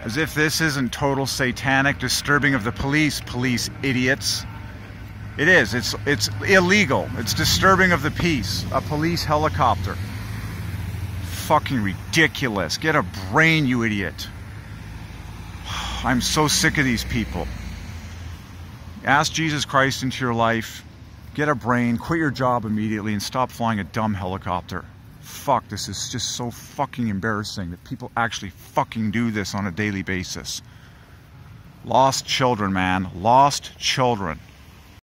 As if this isn't total satanic disturbing of the police idiots. It is. It's illegal. It's disturbing of the peace. A police helicopter. Fucking ridiculous. Get a brain, you idiot. I'm so sick of these people. Ask Jesus Christ into your life. Get a brain. Quit your job immediately and stop flying a dumb helicopter. Fuck, this is just so fucking embarrassing that people actually fucking do this on a daily basis. Lost children, man. Lost children.